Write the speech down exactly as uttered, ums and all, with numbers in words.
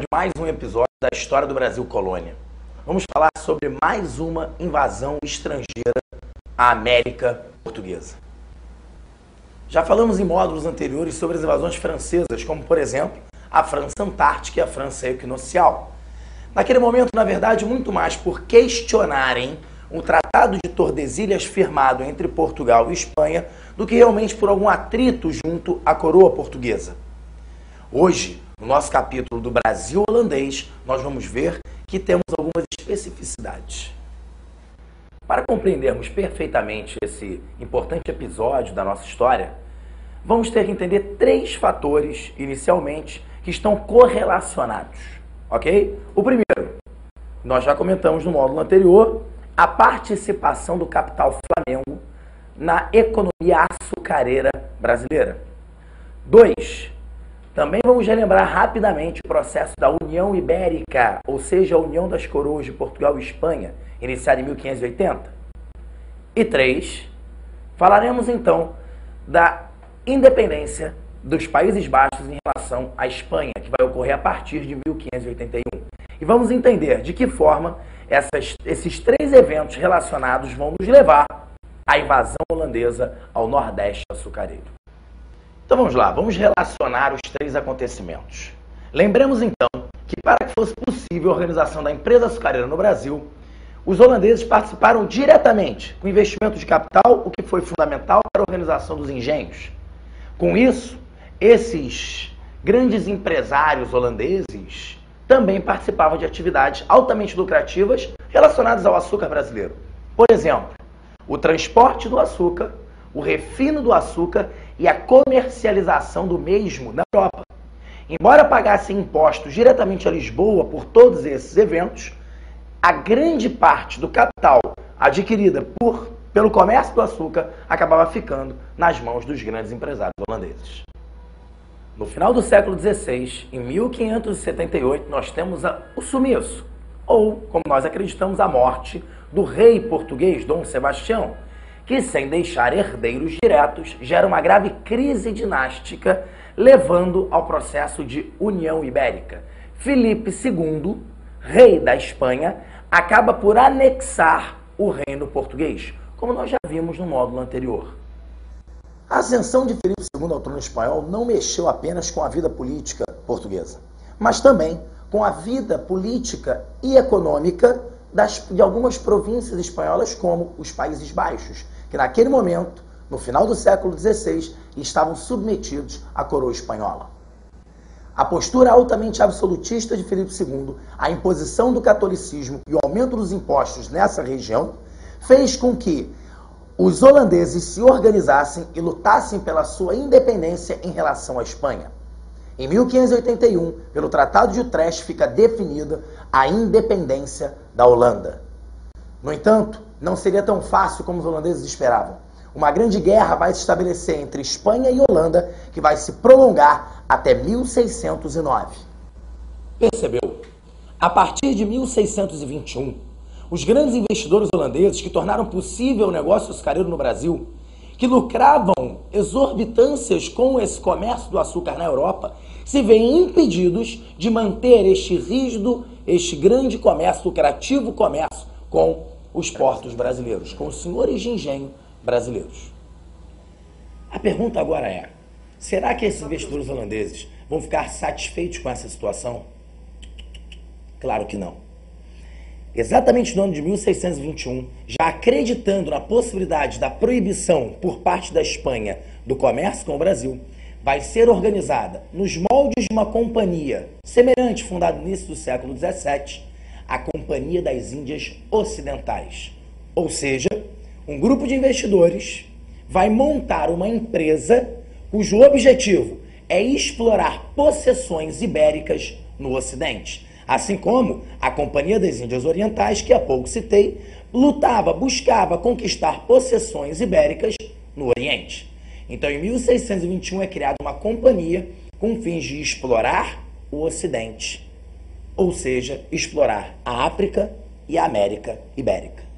de mais um episódio da História do Brasil Colônia. Vamos falar sobre mais uma invasão estrangeira à América Portuguesa. Já falamos em módulos anteriores sobre as invasões francesas, como, por exemplo, a França Antártica e a França Equinocial. Naquele momento, na verdade, muito mais por questionarem o Tratado de Tordesilhas firmado entre Portugal e Espanha do que realmente por algum atrito junto à coroa portuguesa. Hoje, no nosso capítulo do Brasil holandês, nós vamos ver que temos algumas especificidades. Para compreendermos perfeitamente esse importante episódio da nossa história, vamos ter que entender três fatores, inicialmente, que estão correlacionados, ok? O primeiro, nós já comentamos no módulo anterior, a participação do capital Flamengo na economia açucareira brasileira. Dois, também vamos relembrar rapidamente o processo da União Ibérica, ou seja, a União das Coroas de Portugal e Espanha, iniciada em mil quinhentos e oitenta. E três, falaremos então da independência dos Países Baixos em relação à Espanha, que vai ocorrer a partir de mil quinhentos e oitenta e um. E vamos entender de que forma essas, esses três eventos relacionados vão nos levar à invasão holandesa ao Nordeste açucareiro. Então vamos lá, vamos relacionar os três acontecimentos. Lembremos então que para que fosse possível a organização da empresa açucareira no Brasil, os holandeses participaram diretamente com investimento de capital, o que foi fundamental para a organização dos engenhos. Com isso, esses grandes empresários holandeses também participavam de atividades altamente lucrativas relacionadas ao açúcar brasileiro. Por exemplo, o transporte do açúcar, o refino do açúcar e a comercialização do mesmo na Europa. Embora pagassem impostos diretamente a Lisboa por todos esses eventos, a grande parte do capital adquirida por, pelo comércio do açúcar acabava ficando nas mãos dos grandes empresários holandeses. No final do século dezesseis, em mil quinhentos e setenta e oito, nós temos a, o sumiço, ou, como nós acreditamos, a morte do rei português Dom Sebastião, que, sem deixar herdeiros diretos, gera uma grave crise dinástica, levando ao processo de União Ibérica. Filipe segundo, rei da Espanha, acaba por anexar o reino português, como nós já vimos no módulo anterior. A ascensão de Filipe segundo ao trono espanhol não mexeu apenas com a vida política portuguesa, mas também com a vida política e econômica das, de algumas províncias espanholas, como os Países Baixos, que naquele momento, no final do século dezesseis, estavam submetidos à coroa espanhola. A postura altamente absolutista de Filipe segundo, a imposição do catolicismo e o aumento dos impostos nessa região, fez com que os holandeses se organizassem e lutassem pela sua independência em relação à Espanha. Em mil quinhentos e oitenta e um, pelo Tratado de Utrecht, fica definida a independência da Holanda. No entanto, não seria tão fácil como os holandeses esperavam. Uma grande guerra vai se estabelecer entre Espanha e Holanda, que vai se prolongar até mil seiscentos e nove. Percebeu? A partir de mil seiscentos e vinte e um, os grandes investidores holandeses que tornaram possível o negócio açucareiro no Brasil, que lucravam exorbitâncias com esse comércio do açúcar na Europa, se veem impedidos de manter este rígido, este grande comércio, lucrativo comércio com os portos brasileiros, com os senhores de engenho brasileiros. A pergunta agora é, será que esses investidores holandeses vão ficar satisfeitos com essa situação? Claro que não. Exatamente no ano de mil seiscentos e vinte e um, já acreditando na possibilidade da proibição por parte da Espanha do comércio com o Brasil, vai ser organizada, nos moldes de uma companhia semelhante, fundada no início do século dezessete, a Companhia das Índias Ocidentais. Ou seja, um grupo de investidores vai montar uma empresa cujo objetivo é explorar possessões ibéricas no Ocidente. Assim como a Companhia das Índias Orientais, que há pouco citei, lutava, buscava conquistar possessões ibéricas no Oriente. Então, em mil seiscentos e vinte e um é criada uma companhia com fins de explorar o Ocidente, ou seja, explorar a África e a América Ibérica.